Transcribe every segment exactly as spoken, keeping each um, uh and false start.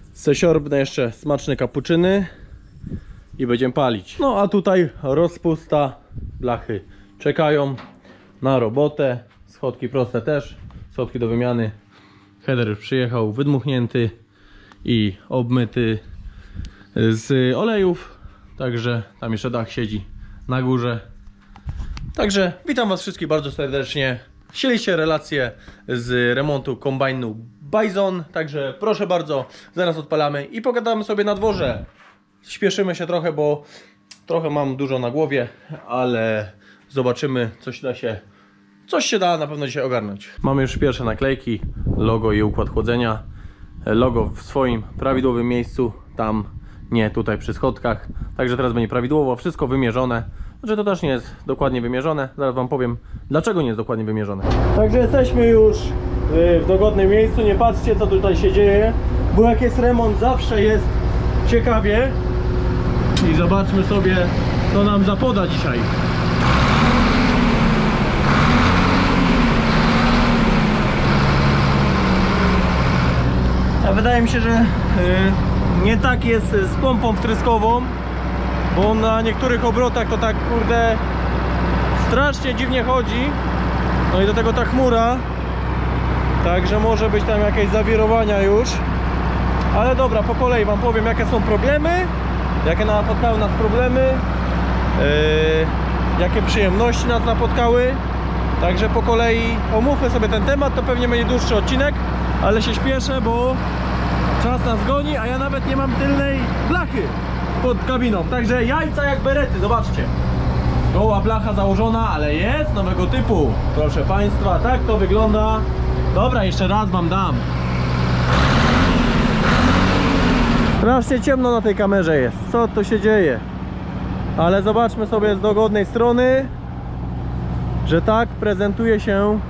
Zesiorbnę jeszcze smaczne kapuczyny i będziemy palić. No a tutaj rozpusta, blachy czekają na robotę, schodki proste też, schodki do wymiany. Header już przyjechał wydmuchnięty i obmyty z olejów, także tam jeszcze dach siedzi na górze. Także witam was wszystkich bardzo serdecznie. Chcieliście relację z remontu kombajnu Bison, także proszę bardzo, zaraz odpalamy i pogadamy sobie na dworze. Śpieszymy się trochę, bo trochę mam dużo na głowie, ale zobaczymy, coś da się, coś się da na pewno dzisiaj ogarnąć. Mamy już pierwsze naklejki, logo i układ chłodzenia. Logo w swoim prawidłowym miejscu, tam nie tutaj przy schodkach. Także teraz będzie prawidłowo, wszystko wymierzone. Znaczy to też nie jest dokładnie wymierzone. Zaraz wam powiem, dlaczego nie jest dokładnie wymierzone. Także jesteśmy już w dogodnym miejscu. Nie patrzcie, co tutaj się dzieje, bo jak jest remont, zawsze jest ciekawie. I zobaczmy sobie, co nam zapoda dzisiaj. A wydaje mi się, że yy, nie tak jest z pompą wtryskową, bo na niektórych obrotach to tak, kurde, strasznie dziwnie chodzi. No i do tego ta chmura, także może być tam jakieś zawirowania już. Ale dobra, po kolei wam powiem, jakie są problemy, jakie napotkały nas problemy, yy, jakie przyjemności nas napotkały. Także po kolei omówmy sobie ten temat, to pewnie będzie dłuższy odcinek, ale się śpieszę, bo czas nas goni, a ja nawet nie mam tylnej blachy pod kabiną. Także jajca jak berety, zobaczcie. Goła blacha założona, ale jest nowego typu. Proszę państwa, tak to wygląda. Dobra, jeszcze raz wam dam. Strasznie ciemno na tej kamerze jest. Co to się dzieje? Ale zobaczmy sobie z dogodnej strony, że tak prezentuje się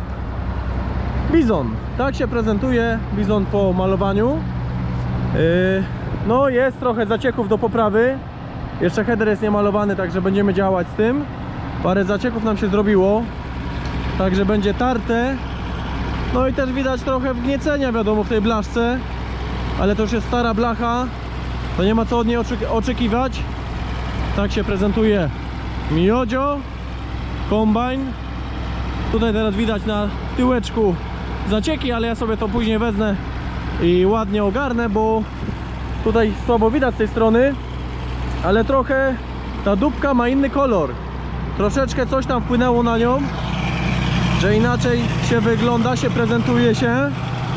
Bison. Tak się prezentuje Bison po malowaniu. Yy, no jest trochę zacieków do poprawy. Jeszcze header jest niemalowany, także będziemy działać z tym. Parę zacieków nam się zrobiło, także będzie tarte. No i też widać trochę wgniecenia, wiadomo, w tej blaszce. Ale to już jest stara blacha, to nie ma co od niej oczekiwać. Tak się prezentuje Miodzio kombajn. Tutaj teraz widać na tyłeczku zacieki, ale ja sobie to później wezmę i ładnie ogarnę, bo tutaj słabo widać z tej strony, ale trochę ta dupka ma inny kolor. Troszeczkę coś tam wpłynęło na nią, że inaczej się wygląda, się prezentuje się.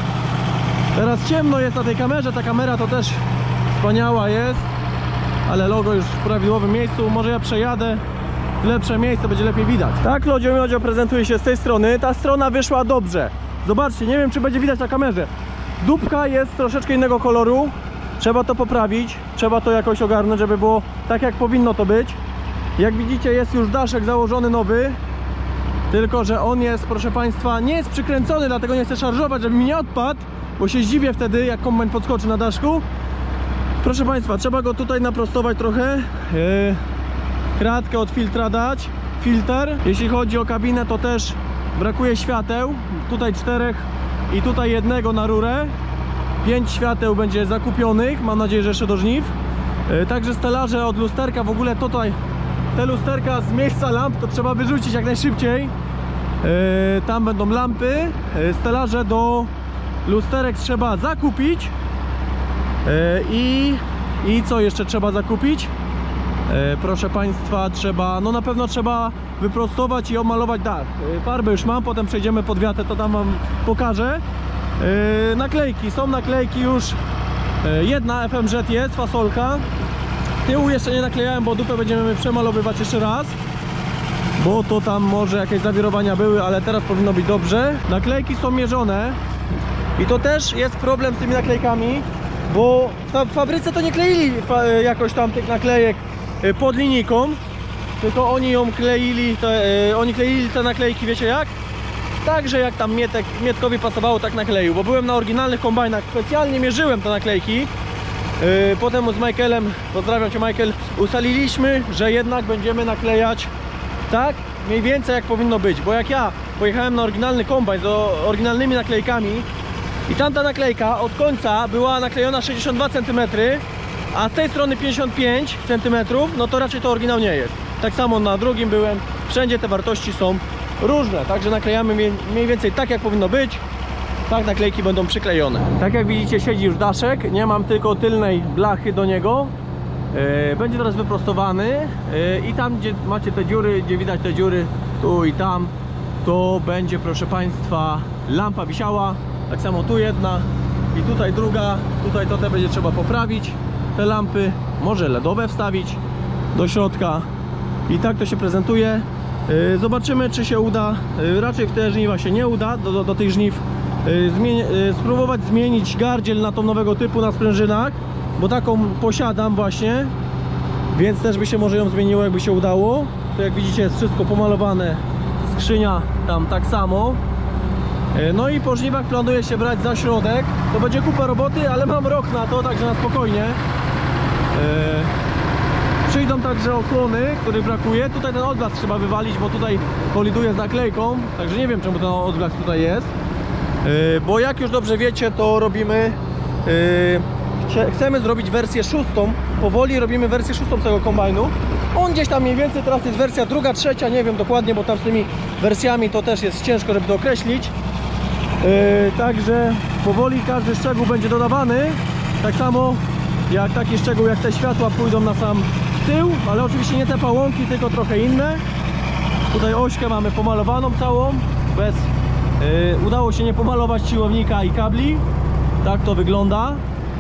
Teraz ciemno jest na tej kamerze, ta kamera to też wspaniała jest, ale logo już w prawidłowym miejscu. Może ja przejadę w lepsze miejsce, będzie lepiej widać. Tak Lodzio Miodzio prezentuje się z tej strony. Ta strona wyszła dobrze. Zobaczcie, nie wiem, czy będzie widać na kamerze. Dupka jest troszeczkę innego koloru. Trzeba to poprawić, trzeba to jakoś ogarnąć, żeby było tak, jak powinno to być. Jak widzicie, jest już daszek założony nowy. Tylko że on jest, proszę państwa, nie jest przykręcony, dlatego nie chcę szarżować, żeby mi nie odpadł, bo się zdziwię wtedy, jak kombajn podskoczy na daszku. Proszę państwa, trzeba go tutaj naprostować trochę. Yy, kratkę od filtra dać, filtr. Jeśli chodzi o kabinę, to też brakuje świateł. Tutaj czterech i tutaj jednego na rurę. Pięć świateł będzie zakupionych, mam nadzieję, że jeszcze do żniw. Yy, także stelaże od lusterka, w ogóle tutaj te lusterka z miejsca lamp to trzeba wyrzucić jak najszybciej. Yy, tam będą lampy. Yy, stelaże do lusterek trzeba zakupić. Yy, i, I co jeszcze trzeba zakupić? Yy, proszę państwa, trzeba, no na pewno trzeba wyprostować i omalować dach. Yy, farbę już mam, potem przejdziemy pod wiatę, to tam wam pokażę. Yy, naklejki, są naklejki już. Yy, jedna F M Z jest, fasolka. Tyłu jeszcze nie naklejałem, bo dupę będziemy przemalowywać jeszcze raz, bo to tam może jakieś zawirowania były, ale teraz powinno być dobrze. Naklejki są mierzone i to też jest problem z tymi naklejkami, bo w fabryce to nie kleili jakoś tam tych naklejek pod linijką, tylko oni ją kleili, te, oni kleili te naklejki, wiecie jak? Tak, że jak tam Mietek, Mietkowi pasowało, tak nakleił, bo byłem na oryginalnych kombajnach, specjalnie mierzyłem te naklejki. Potem z Michaelem, pozdrawiam cię Michael, ustaliliśmy, że jednak będziemy naklejać tak mniej więcej jak powinno być, bo jak ja pojechałem na oryginalny kombajn z oryginalnymi naklejkami, I tamta naklejka od końca była naklejona sześćdziesiąt dwa centymetry, a z tej strony pięćdziesiąt pięć centymetrów, no to raczej to oryginał nie jest. Tak samo na drugim byłem, wszędzie te wartości są różne, także naklejamy mniej więcej tak, jak powinno być. Tak naklejki będą przyklejone. Tak jak widzicie, siedzi już daszek, nie mam tylko tylnej blachy do niego. Yy, będzie teraz wyprostowany yy, i tam, gdzie macie te dziury, gdzie widać te dziury, tu i tam, to będzie, proszę Państwa, lampa wisiała. Tak samo tu jedna i tutaj druga. Tutaj to te będzie trzeba poprawić. Te lampy, może ledowe wstawić do środka. I tak to się prezentuje. Yy, zobaczymy, czy się uda. Yy, raczej w te żniwa się nie uda, do, do, do tych żniw. Yy, zmieni yy, spróbować zmienić gardziel na tą nowego typu na sprężynach, bo taką posiadam właśnie, więc też by się może ją zmieniło, jakby się udało. To jak widzicie, jest wszystko pomalowane, skrzynia tam tak samo. Yy, no i po żniwach planuję się brać za środek. To będzie kupa roboty, ale mam rok na to, także na spokojnie. Yy, Przyjdą także osłony, których brakuje. Tutaj ten odblask trzeba wywalić, bo tutaj koliduje z naklejką. Także nie wiem, czemu ten odblask tutaj jest. Yy, bo jak już dobrze wiecie, to robimy yy, chcemy zrobić wersję szóstą. Powoli robimy wersję szóstą tego kombajnu. On gdzieś tam mniej więcej, teraz jest wersja druga, trzecia, nie wiem dokładnie, bo tam z tymi wersjami to też jest ciężko, żeby to określić. Yy, także powoli każdy szczegół będzie dodawany. Tak samo jak taki szczegół, jak te światła pójdą na sam tył, ale oczywiście nie te pałąki, tylko trochę inne. Tutaj ośkę mamy pomalowaną całą, bez yy, udało się nie pomalować siłownika i kabli. Tak to wygląda.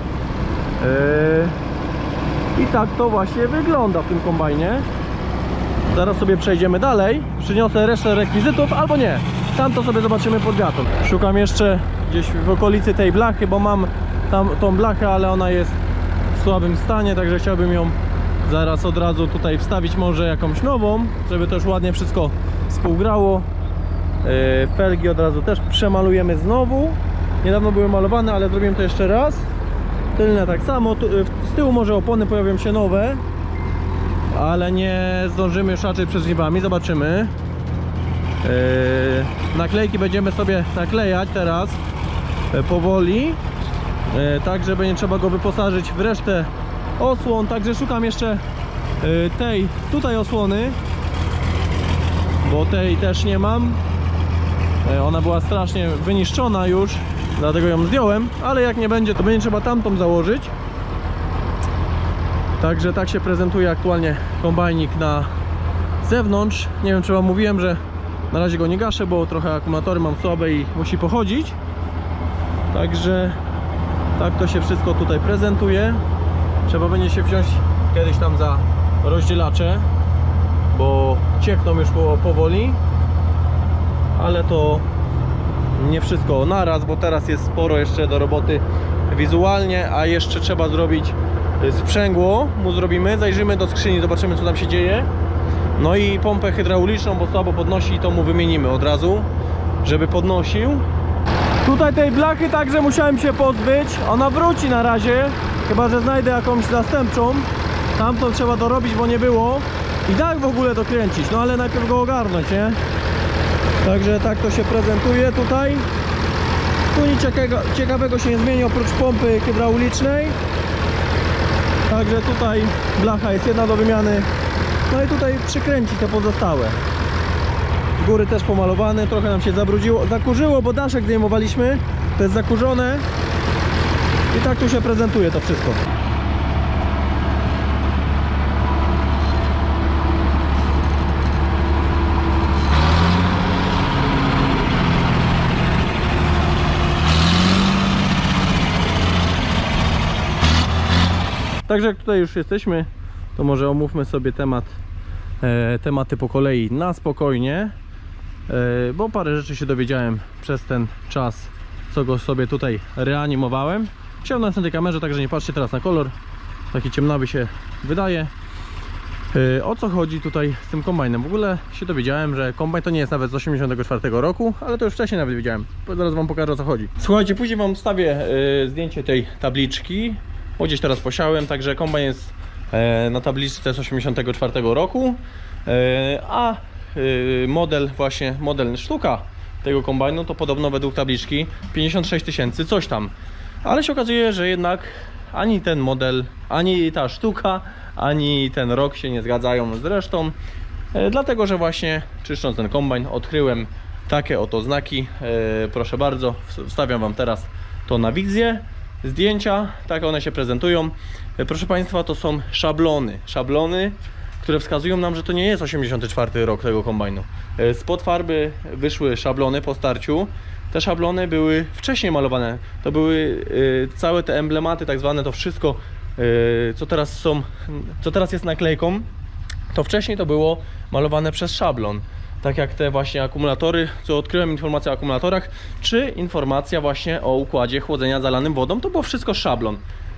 Yy, I tak to właśnie wygląda w tym kombajnie. Zaraz sobie przejdziemy dalej. Przyniosę resztę rekwizytów, albo nie. Tam to sobie zobaczymy pod wiatrem. Szukam jeszcze gdzieś w okolicy tej blachy, bo mam tam tą blachę, ale ona jest w słabym stanie, także chciałbym ją zaraz od razu tutaj wstawić, może jakąś nową, żeby też ładnie wszystko współgrało. Yy, felgi od razu też przemalujemy znowu. Niedawno były malowane, ale zrobiłem to jeszcze raz. Tylne tak samo. Tu, z tyłu może opony pojawią się nowe, ale nie zdążymy już raczej przed żniwami. Zobaczymy. Yy, naklejki będziemy sobie naklejać teraz yy, powoli, yy, tak żeby nie trzeba go wyposażyć w resztę osłon. Także szukam jeszcze yy, tej tutaj osłony, bo tej też nie mam. Yy, ona była strasznie wyniszczona już, dlatego ją zdjąłem, ale jak nie będzie, to będzie trzeba tamtą założyć. Także tak się prezentuje aktualnie kombajnik na zewnątrz. Nie wiem, czy wam mówiłem, że na razie go nie gaszę, bo trochę akumulatory mam słabe i musi pochodzić. Także tak to się wszystko tutaj prezentuje. Trzeba będzie się wziąć kiedyś tam za rozdzielacze, bo ciekną już powoli. Ale to nie wszystko naraz, bo teraz jest sporo jeszcze do roboty wizualnie, a jeszcze trzeba zrobić sprzęgło, mu zrobimy, zajrzymy do skrzyni, zobaczymy, co tam się dzieje. No i pompę hydrauliczną, bo słabo podnosi, to mu wymienimy od razu, żeby podnosił. Tutaj tej blachy także musiałem się pozbyć. Ona wróci na razie, chyba że znajdę jakąś zastępczą. Tamtą trzeba dorobić, bo nie było. I tak w ogóle dokręcić, no ale najpierw go ogarnąć, nie? Także tak to się prezentuje tutaj. Tu nic ciekawego, ciekawego się nie zmieni oprócz pompy hydraulicznej. Także tutaj blacha jest jedna do wymiany. No i tutaj przykręci te pozostałe. Góry też pomalowane, trochę nam się zabrudziło, zakurzyło, bo daszek zdejmowaliśmy. To jest zakurzone. I tak tu się prezentuje to wszystko. Także jak tutaj już jesteśmy, to może omówmy sobie temat, e, tematy po kolei na spokojnie, e, bo parę rzeczy się dowiedziałem przez ten czas, co go sobie tutaj reanimowałem. Chciałem na tej kamerze, także nie patrzcie teraz na kolor, taki ciemnawy się wydaje. E, o co chodzi tutaj z tym kombajnem? W ogóle się dowiedziałem, że kombajn to nie jest nawet z osiemdziesiątego czwartego roku, ale to już wcześniej nawet wiedziałem. Zaraz wam pokażę, o co chodzi. Słuchajcie, później wam wstawię e, zdjęcie tej tabliczki. Bo gdzieś teraz posiałem, także kombajn jest e, na tabliczce z osiemdziesiątego czwartego roku, e, a e, model właśnie, model sztuka tego kombajnu to podobno według tabliczki pięćdziesiąt sześć tysięcy coś tam. Ale się okazuje, że jednak ani ten model, ani ta sztuka, ani ten rok się nie zgadzają z resztą. E, dlatego, że właśnie czyszcząc ten kombajn odkryłem takie oto znaki. E, proszę bardzo, wstawiam wam teraz to na wizję. Zdjęcia, tak one się prezentują. E, proszę Państwa, to są szablony. Szablony, które wskazują nam, że to nie jest osiemdziesiąty czwarty rok tego kombajnu. E, spod farby wyszły szablony po starciu. Te szablony były wcześniej malowane. To były y, całe te emblematy, tak zwane, to wszystko, y, co teraz są, co teraz jest naklejką, to wcześniej to było malowane przez szablon. Tak jak te właśnie akumulatory, co odkryłem informację o akumulatorach, czy informacja właśnie o układzie chłodzenia zalanym wodą, to było wszystko szablon.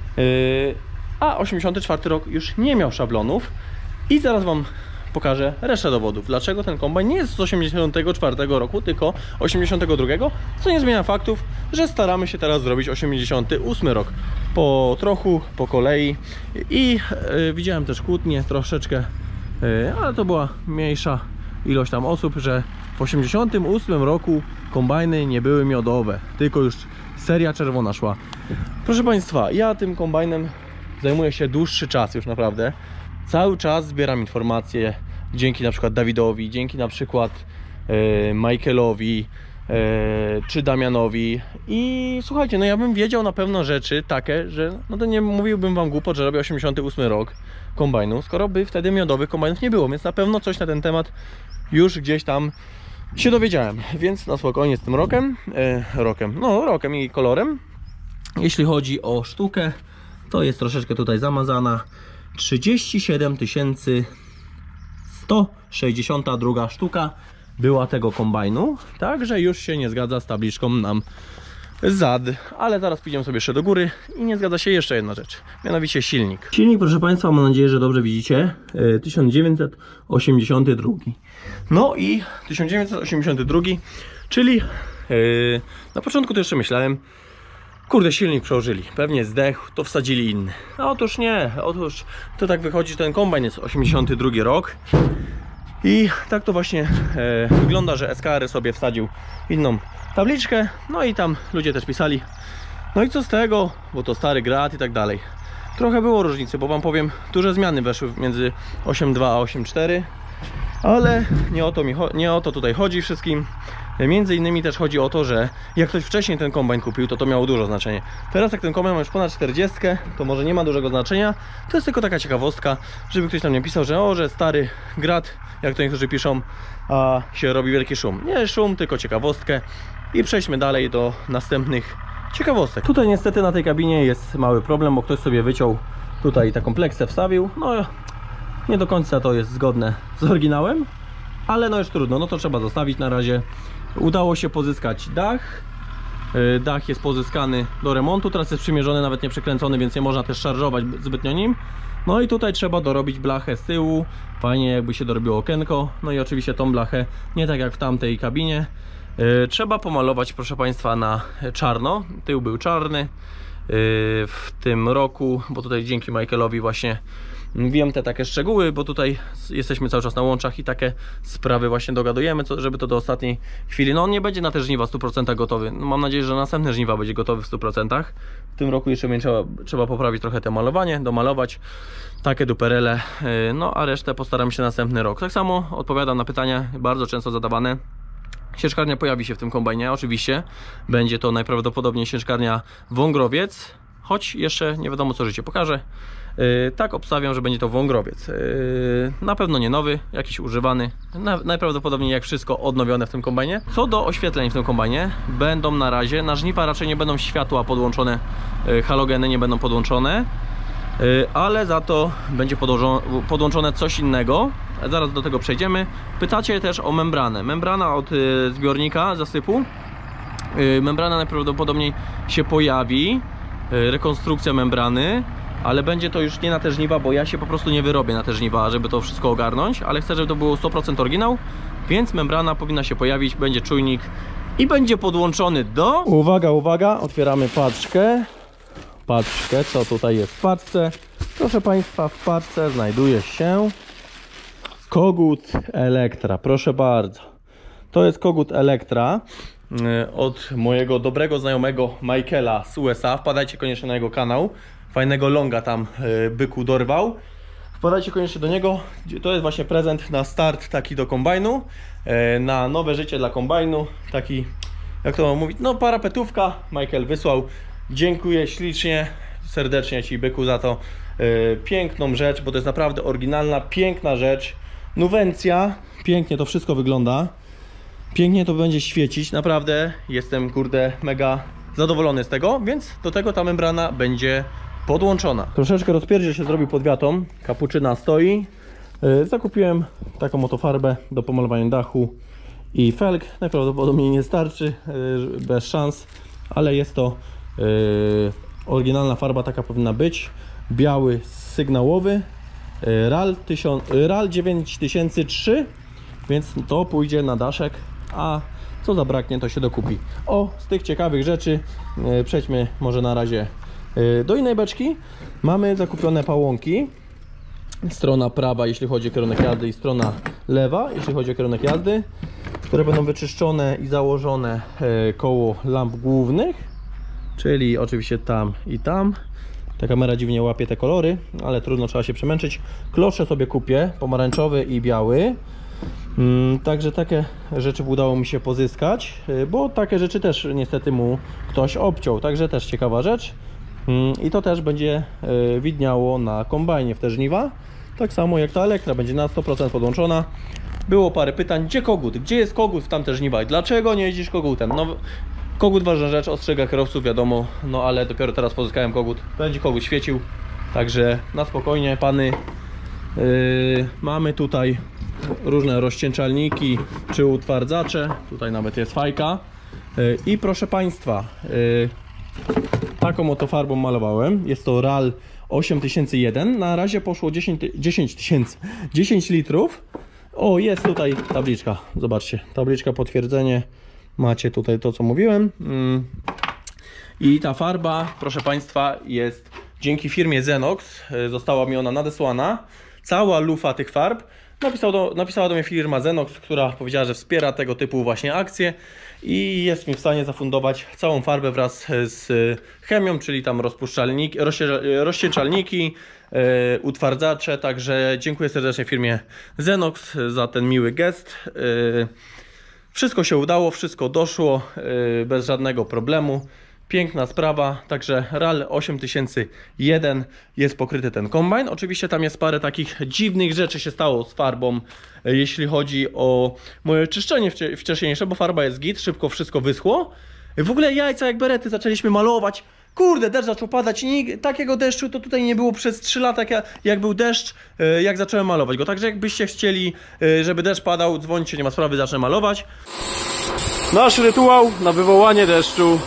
Y, a osiemdziesiąty czwarty rok już nie miał szablonów i zaraz wam pokażę resztę dowodów, dlaczego ten kombajn nie jest z osiemdziesiątego czwartego roku, tylko osiemdziesiątego drugiego, co nie zmienia faktów, że staramy się teraz zrobić osiemdziesiąty ósmy rok. Po trochu, po kolei i yy, widziałem też kłótnie troszeczkę, yy, ale to była mniejsza ilość tam osób, że w osiemdziesiątym ósmym roku kombajny nie były miodowe, tylko już seria czerwona szła. Proszę Państwa, ja tym kombajnem zajmuję się dłuższy czas już naprawdę. Cały czas zbieram informacje dzięki na przykład Dawidowi, dzięki na przykład e, Michaelowi e, czy Damianowi i słuchajcie, no ja bym wiedział na pewno rzeczy takie, że no to nie mówiłbym wam głupot, że robię osiemdziesiąty ósmy rok kombajnu, skoro by wtedy miodowych kombajnów nie było, więc na pewno coś na ten temat już gdzieś tam się dowiedziałem, więc na spokojnie z tym rokiem, e, rokiem, no rokiem i kolorem. Jeśli chodzi o sztukę, to jest troszeczkę tutaj zamazana. trzydzieści siedem tysięcy sto sześćdziesiąt dwa sztuka była tego kombajnu, także już się nie zgadza z tabliczką nam zad, ale zaraz pójdziemy sobie jeszcze do góry i nie zgadza się jeszcze jedna rzecz, mianowicie silnik. Silnik, proszę Państwa, mam nadzieję, że dobrze widzicie, tysiąc dziewięćset osiemdziesiąty drugi. No i tysiąc dziewięćset osiemdziesiąty drugi, czyli yy, na początku to jeszcze myślałem, kurde, silnik przełożyli, pewnie zdechł, to wsadzili inny. A otóż nie, otóż to tak wychodzi, że ten kombajn jest osiemdziesiąty drugi rok i tak to właśnie e, wygląda, że S K R sobie wsadził inną tabliczkę, no i tam ludzie też pisali, no i co z tego, bo to stary grat i tak dalej. Trochę było różnicy, bo wam powiem, duże zmiany weszły między osiem dwa a osiem cztery, ale nie o to, mi, nie o to tutaj chodzi wszystkim. Między innymi też chodzi o to, że jak ktoś wcześniej ten kombajn kupił, to to miało dużo znaczenie. Teraz jak ten kombajn ma już ponad czterdzieści, to może nie ma dużego znaczenia. To jest tylko taka ciekawostka, żeby ktoś tam nie pisał, że o, że stary grat, jak to niektórzy piszą, a się robi wielki szum. Nie szum, tylko ciekawostkę. I przejdźmy dalej do następnych ciekawostek. Tutaj niestety na tej kabinie jest mały problem, bo ktoś sobie wyciął tutaj taką pleksę, wstawił. No nie do końca to jest zgodne z oryginałem, ale no już trudno, no to trzeba zostawić na razie. Udało się pozyskać dach. Dach jest pozyskany do remontu, teraz jest przymierzony, nawet nie przekręcony, więc nie można też szarżować zbytnio nim. No i tutaj trzeba dorobić blachę z tyłu. Fajnie jakby się dorobiło okienko. No i oczywiście tą blachę, nie tak jak w tamtej kabinie, trzeba pomalować, proszę Państwa, na czarno. Tył był czarny w tym roku, bo tutaj dzięki Michaelowi właśnie wiem te takie szczegóły, bo tutaj jesteśmy cały czas na łączach i takie sprawy właśnie dogadujemy, żeby to do ostatniej chwili. No on nie będzie na te żniwa w stu procentach gotowy. No, mam nadzieję, że na następne żniwa będzie gotowy w stu procentach. W tym roku jeszcze trzeba, trzeba poprawić trochę te malowanie, domalować takie duperele, no a resztę postaram się następny rok. Tak samo odpowiadam na pytania bardzo często zadawane. Sieczkarnia pojawi się w tym kombajnie, oczywiście. Będzie to najprawdopodobniej sieczkarnia Wągrowiec, choć jeszcze nie wiadomo, co życie pokaże. Yy, tak obstawiam, że będzie to Wągrowiec. Yy, na pewno nie nowy, jakiś używany. Na, najprawdopodobniej jak wszystko odnowione w tym kombajnie. Co do oświetleń w tym kombajnie, będą na razie, na żniwa raczej nie będą światła podłączone, yy, halogeny nie będą podłączone, yy, ale za to będzie podłączone coś innego. Zaraz do tego przejdziemy. Pytacie też o membranę. Membrana od yy, zbiornika zasypu. Yy, membrana najprawdopodobniej się pojawi. Yy, rekonstrukcja membrany. Ale będzie to już nie na te żniwa, bo ja się po prostu nie wyrobię na te żniwa, żeby to wszystko ogarnąć. Ale chcę, żeby to było sto procent oryginał, więc membrana powinna się pojawić, będzie czujnik i będzie podłączony do... Uwaga, uwaga, otwieramy paczkę. Paczkę, co tutaj jest w paczce? Proszę Państwa, w paczce znajduje się kogut Elektra, proszę bardzo. To jest kogut Elektra od mojego dobrego znajomego Michaela z U S A. Wpadajcie koniecznie na jego kanał. Fajnego longa tam byku dorwał. Wpadajcie koniecznie do niego. To jest właśnie prezent na start taki do kombajnu. Na nowe życie dla kombajnu. Taki, jak to mam mówić, no parapetówka. Michael wysłał. Dziękuję ślicznie, serdecznie Ci, byku, za to. Piękną rzecz, bo to jest naprawdę oryginalna, piękna rzecz. Nuwencja. Pięknie to wszystko wygląda. Pięknie to będzie świecić. Naprawdę jestem, kurde, mega zadowolony z tego, więc do tego ta membrana będzie podłączona. Troszeczkę rozpierdziel się zrobił pod wiatą. Kapuczyna stoi. Zakupiłem taką oto farbę do pomalowania dachu i felg. Najprawdopodobniej nie starczy, bez szans, ale jest to oryginalna farba, taka powinna być. Biały sygnałowy, RAL dziewięć tysięcy trzy, więc to pójdzie na daszek, a co zabraknie, to się dokupi. O, z tych ciekawych rzeczy przejdźmy może na razie do innej beczki. Mamy zakupione pałąki. Strona prawa, jeśli chodzi o kierunek jazdy, i strona lewa, jeśli chodzi o kierunek jazdy, które będą wyczyszczone i założone koło lamp głównych, czyli oczywiście tam i tam. Ta kamera dziwnie łapie te kolory, ale trudno, trzeba się przemęczyć. Klosze sobie kupię, pomarańczowy i biały. Także takie rzeczy udało mi się pozyskać, bo takie rzeczy też niestety mu ktoś obciął. Także też ciekawa rzecz. I to też będzie widniało na kombajnie w te żniwa. Tak samo jak ta Elektra będzie na sto procent podłączona. Było parę pytań, gdzie kogut? Gdzie jest kogut w tamte żniwa? I dlaczego nie jeździsz kogutem? No, kogut ważna rzecz, ostrzega kierowców, wiadomo. No ale dopiero teraz pozyskałem kogut. Będzie kogut świecił. Także na spokojnie, pany. Yy, mamy tutaj różne rozcieńczalniki czy utwardzacze. Tutaj nawet jest fajka. Yy, I proszę Państwa, yy, taką oto farbą malowałem. Jest to RAL osiem tysięcy jeden. Na razie poszło dziesięć tysięcy, dziesięć litrów. O, jest tutaj tabliczka. Zobaczcie, tabliczka, potwierdzenie. Macie tutaj to, co mówiłem. I ta farba, proszę Państwa, jest dzięki firmie Zenox. Została mi ona nadesłana. Cała lufa tych farb. Napisał do, napisała do mnie firma Zenox, która powiedziała, że wspiera tego typu właśnie akcje i jest mi w stanie zafundować całą farbę wraz z chemią, czyli tam rozpuszczalniki, rozcieńczalniki, yy, utwardzacze. Także dziękuję serdecznie firmie Zenox za ten miły gest. Yy, wszystko się udało, wszystko doszło yy, bez żadnego problemu. Piękna sprawa, także RAL osiem tysięcy jeden jest pokryty ten kombajn. Oczywiście tam jest parę takich dziwnych rzeczy się stało z farbą, jeśli chodzi o moje czyszczenie wcześniejsze, bo farba jest git, szybko wszystko wyschło. W ogóle jajca jak berety zaczęliśmy malować. Kurde, deszcz zaczął padać i takiego deszczu to tutaj nie było przez trzy lata, jak, jak był deszcz, jak zacząłem malować go. Także jakbyście chcieli, żeby deszcz padał, dzwońcie, nie ma sprawy, zacznę malować. Nasz rytuał na wywołanie deszczu.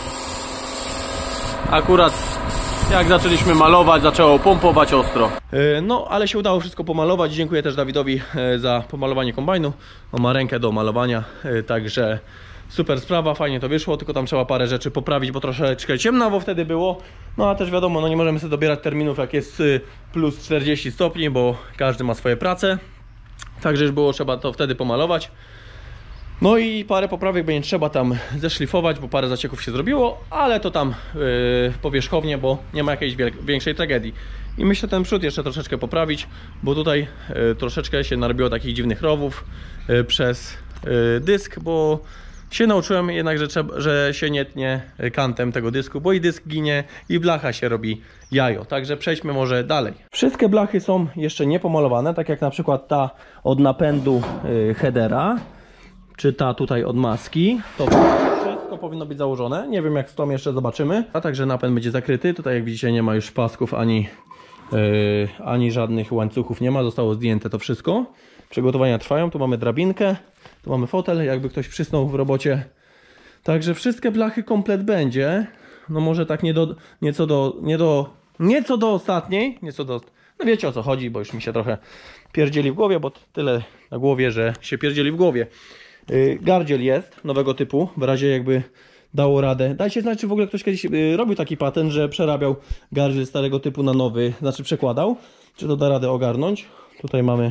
Akurat jak zaczęliśmy malować, zaczęło pompować ostro. No, ale się udało wszystko pomalować. Dziękuję też Dawidowi za pomalowanie kombajnu. On ma rękę do malowania, także super sprawa, fajnie to wyszło. Tylko tam trzeba parę rzeczy poprawić, bo troszeczkę ciemnawo wtedy było. No a też wiadomo, no nie możemy sobie dobierać terminów, jak jest plus czterdzieści stopni, bo każdy ma swoje prace. Także już było trzeba to wtedy pomalować. No i parę poprawek będzie trzeba tam zeszlifować, bo parę zacieków się zrobiło, ale to tam yy, powierzchownie, bo nie ma jakiejś większej tragedii. I myślę ten przód jeszcze troszeczkę poprawić, bo tutaj yy, troszeczkę się narobiło takich dziwnych rowów yy, przez yy, dysk, bo się nauczyłem jednak, że, trzeba, że się nie tnie kantem tego dysku, bo i dysk ginie i blacha się robi jajo. Także przejdźmy może dalej. Wszystkie blachy są jeszcze niepomalowane, tak jak na przykład ta od napędu yy, headera, czy ta tutaj od maski. To wszystko powinno być założone. Nie wiem jak z tą jeszcze zobaczymy. A także napęd będzie zakryty. Tutaj jak widzicie nie ma już pasków ani, yy, ani żadnych łańcuchów nie ma. Zostało zdjęte to wszystko. Przygotowania trwają. Tu mamy drabinkę. Tu mamy fotel, jakby ktoś przysnął w robocie. Także wszystkie blachy komplet będzie. No może tak nie do, nieco do, nie do, nieco do ostatniej. Nieco do, no wiecie o co chodzi, bo już mi się trochę pierdzieli w głowie, bo tyle na głowie, że się pierdzieli w głowie. Gardziel jest nowego typu, w razie jakby dało radę. Dajcie znać, czy w ogóle ktoś kiedyś robił taki patent, że przerabiał gardziel starego typu na nowy, znaczy przekładał. Czy to da radę ogarnąć. Tutaj mamy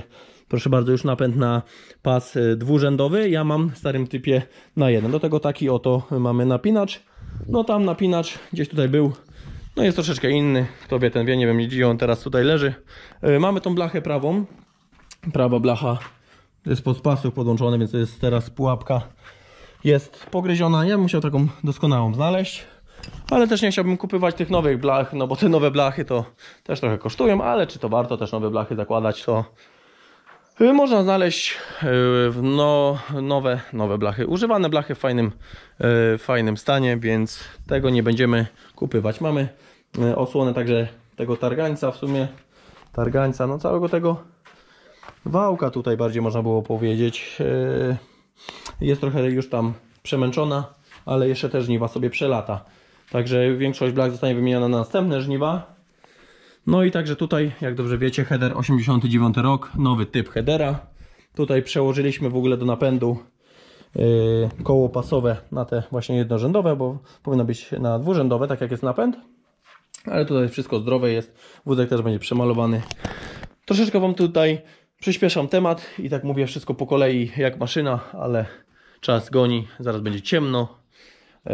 proszę bardzo, już napęd na pas dwurzędowy. Ja mam w starym typie na jeden. Do tego taki oto mamy napinacz. No tam napinacz gdzieś tutaj był. No jest troszeczkę inny. Kto wie, ten wie, nie wiem, gdzie on teraz tutaj leży. Mamy tą blachę prawą. Prawa blacha jest pod pasów podłączone, więc to jest teraz pułapka. Jest pogryziona. Ja bym musiał taką doskonałą znaleźć. Ale też nie chciałbym kupować tych nowych blach, no bo te nowe blachy to też trochę kosztują, ale czy to warto też nowe blachy zakładać, to można znaleźć no, nowe, nowe blachy, używane blachy w fajnym, w fajnym stanie, więc tego nie będziemy kupywać. Mamy osłonę także tego targańca, w sumie targańca, no całego tego wałka tutaj bardziej można było powiedzieć. Jest trochę już tam przemęczona, ale jeszcze te żniwa sobie przelata. Także większość blach zostanie wymieniona na następne żniwa. No i także tutaj, jak dobrze wiecie, header osiemdziesiąty dziewiąty rok, nowy typ headera. Tutaj przełożyliśmy w ogóle do napędu yy, koło pasowe na te właśnie jednorzędowe, bo powinno być na dwurzędowe, tak jak jest napęd. Ale tutaj wszystko zdrowe jest. Wózek też będzie przemalowany. Troszeczkę wam tutaj przyspieszam temat i tak mówię wszystko po kolei jak maszyna, ale czas goni, zaraz będzie ciemno. Yy,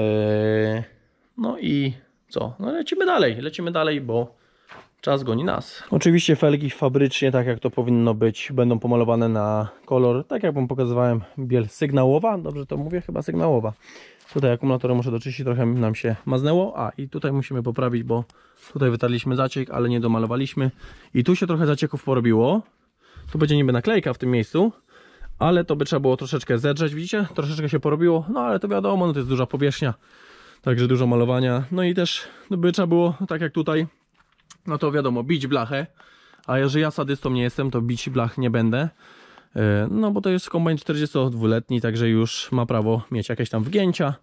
no i co? No lecimy dalej, lecimy dalej, bo czas goni nas. Oczywiście felgi fabrycznie, tak jak to powinno być, będą pomalowane na kolor, tak jak wam pokazywałem, biel sygnałowa. Dobrze to mówię? Chyba sygnałowa. Tutaj akumulator muszę doczyścić, trochę nam się maznęło. A i tutaj musimy poprawić, bo tutaj wytarliśmy zaciek, ale nie domalowaliśmy. I tu się trochę zacieków porobiło. Tu będzie niby naklejka w tym miejscu, ale to by trzeba było troszeczkę zedrzeć, widzicie? Troszeczkę się porobiło, no ale to wiadomo, no to jest duża powierzchnia, także dużo malowania. No i też by trzeba było, tak jak tutaj, no to wiadomo, bić blachę, a jeżeli ja sadystą nie jestem, to bić blach nie będę. No bo to jest kombajn czterdziestodwuletni, także już ma prawo mieć jakieś tam wgięcia,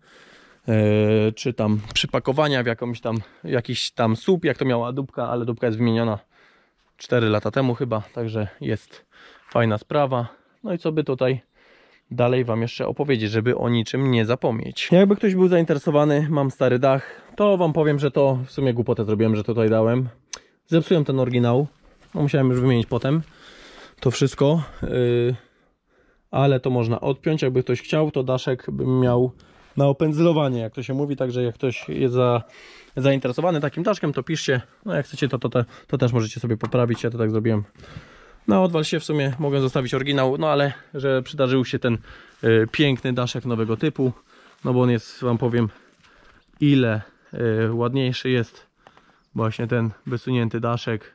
czy tam przypakowania w jakąś tam, jakiś tam słup, jak to miała dupka, ale dupka jest wymieniona cztery lata temu chyba, także jest fajna sprawa. No i co by tutaj dalej wam jeszcze opowiedzieć, żeby o niczym nie zapomnieć. Jakby ktoś był zainteresowany, mam stary dach, to wam powiem, że to w sumie głupotę zrobiłem, że tutaj dałem. Zepsułem ten oryginał, no musiałem już wymienić potem to wszystko, yy, ale to można odpiąć, jakby ktoś chciał, to daszek bym miał na opędzlowanie, jak to się mówi, także jak ktoś jest za, zainteresowany takim daszkiem, to piszcie, no jak chcecie, to, to, to, to też możecie sobie poprawić, ja to tak zrobiłem. No odwal się, w sumie mogę zostawić oryginał, no ale że przydarzył się ten y, piękny daszek nowego typu, no bo on jest, wam powiem, ile y, ładniejszy jest właśnie ten wysunięty daszek.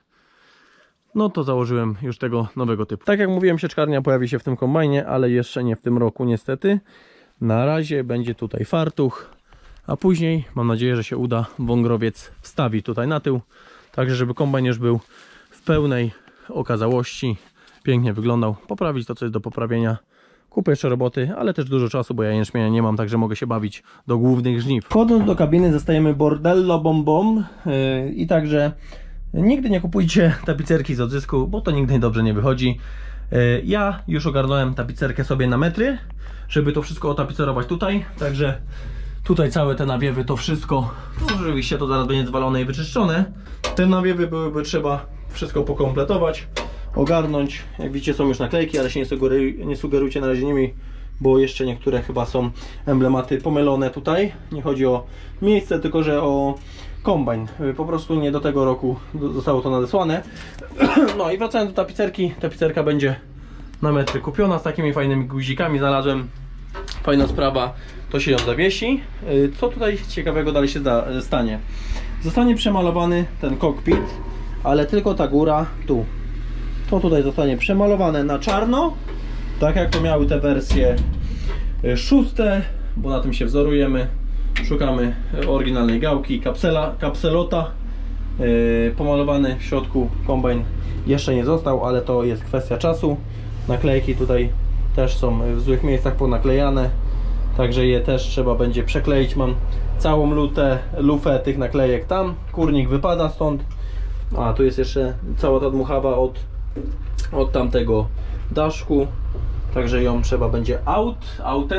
No to założyłem już tego nowego typu. Tak jak mówiłem, sieczkarnia pojawi się w tym kombajnie, ale jeszcze nie w tym roku niestety. Na razie będzie tutaj fartuch, a później mam nadzieję, że się uda wągrowiec wstawić tutaj na tył, także żeby kombajn już był w pełnej okazałości, pięknie wyglądał, poprawić to, co jest do poprawienia. Kupię jeszcze roboty, ale też dużo czasu, bo ja jęczmienia nie mam, także mogę się bawić do głównych żniw. Wchodząc do kabiny zostajemy bordello bombą yy, i także nigdy nie kupujcie tapicerki z odzysku, bo to nigdy dobrze nie wychodzi. Yy, ja już ogarnąłem tapicerkę sobie na metry, żeby to wszystko otapicerować tutaj, także tutaj całe te nawiewy, to wszystko, no oczywiście to zaraz będzie zwalone i wyczyszczone. Te nawiewy byłyby trzeba wszystko pokompletować, ogarnąć. Jak widzicie, są już naklejki, ale się nie, sugeruj, nie sugerujcie na razie nimi, bo jeszcze niektóre chyba są emblematy pomylone tutaj. Nie chodzi o miejsce, tylko że o kombajn. Po prostu nie do tego roku zostało to nadesłane. No i wracając do tapicerki, tapicerka będzie na metry kupiona z takimi fajnymi guzikami. Znalazłem, fajna sprawa, to się ją zawiesi. Co tutaj ciekawego dalej się stanie? Zostanie przemalowany ten kokpit, ale tylko ta góra tu. To tutaj zostanie przemalowane na czarno, tak jak to miały te wersje szóste, bo na tym się wzorujemy. Szukamy oryginalnej gałki, kapsela, kapselota. Yy, pomalowany w środku kombajn jeszcze nie został, ale to jest kwestia czasu. Naklejki tutaj też są w złych miejscach ponaklejane, także je też trzeba będzie przekleić. Mam całą lutę, lufę tych naklejek tam, kurnik wypada stąd. A tu jest jeszcze cała ta dmuchawa od, od tamtego daszku, także ją trzeba będzie out, outen.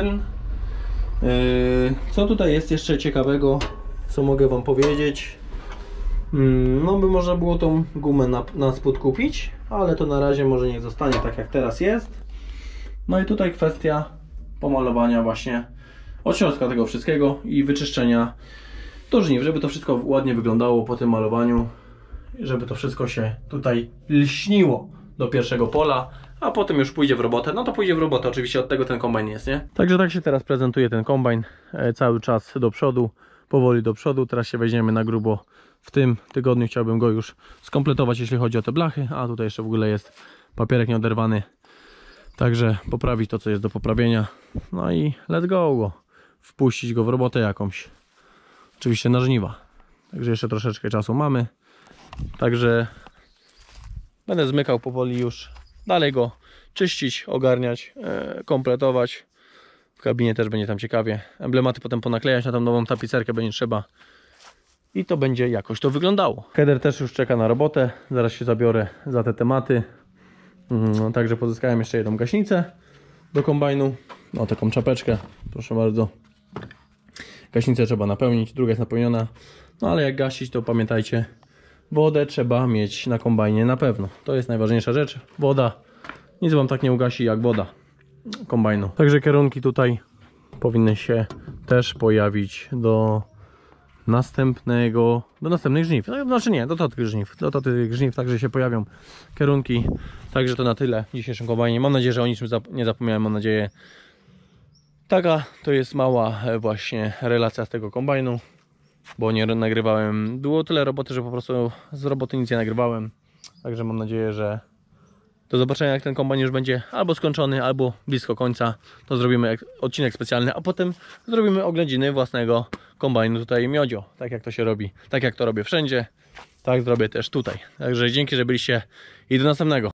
Yy, co tutaj jest jeszcze ciekawego, co mogę wam powiedzieć? Yy, no by można było tą gumę na, na spód kupić, ale to na razie może niech zostanie tak jak teraz jest. No i tutaj kwestia pomalowania właśnie od środka tego wszystkiego i wyczyszczenia do żniw, żeby to wszystko ładnie wyglądało po tym malowaniu, żeby to wszystko się tutaj lśniło do pierwszego pola, a potem już pójdzie w robotę. No to pójdzie w robotę, oczywiście od tego ten kombajn jest, nie? Także tak się teraz prezentuje ten kombajn, e, cały czas do przodu, powoli do przodu. Teraz się weźmiemy na grubo. W tym tygodniu chciałbym go już skompletować, jeśli chodzi o te blachy, a tutaj jeszcze w ogóle jest papierek nieoderwany, także poprawić to, co jest do poprawienia. No i let's go go, wpuścić go w robotę jakąś, oczywiście na żniwa. Także jeszcze troszeczkę czasu mamy, także będę zmykał powoli już, dalej go czyścić, ogarniać, e, kompletować. W kabinie też będzie tam ciekawie, emblematy potem ponaklejać na tą nową tapicerkę, będzie trzeba. I to będzie jakoś to wyglądało. Header też już czeka na robotę. Zaraz się zabiorę za te tematy. Mm, także pozyskałem jeszcze jedną gaśnicę do kombajnu. No, taką czapeczkę, proszę bardzo. Gaśnicę trzeba napełnić, druga jest napełniona. No ale jak gasić, to pamiętajcie, wodę trzeba mieć na kombajnie na pewno. To jest najważniejsza rzecz. Woda. Nic wam tak nie ugasi jak woda kombajnu. Także kierunki tutaj powinny się też pojawić do następnego, do następnych żniw. No, znaczy nie, do tych żniw. Do tych żniw także się pojawią kierunki. Także to na tyle w dzisiejszym kombajnie. Mam nadzieję, że o niczym nie zapomniałem. Mam nadzieję. Taka to jest mała właśnie relacja z tego kombajnu, bo nie nagrywałem. Było tyle roboty, że po prostu z roboty nic nie nagrywałem. Także mam nadzieję, że do zobaczenia, jak ten kombajn już będzie albo skończony, albo blisko końca. To zrobimy odcinek specjalny, a potem zrobimy oględziny własnego kombajnu tutaj Miodzio. Tak jak to się robi, tak jak to robię wszędzie, tak zrobię też tutaj. Także dzięki, że byliście i do następnego.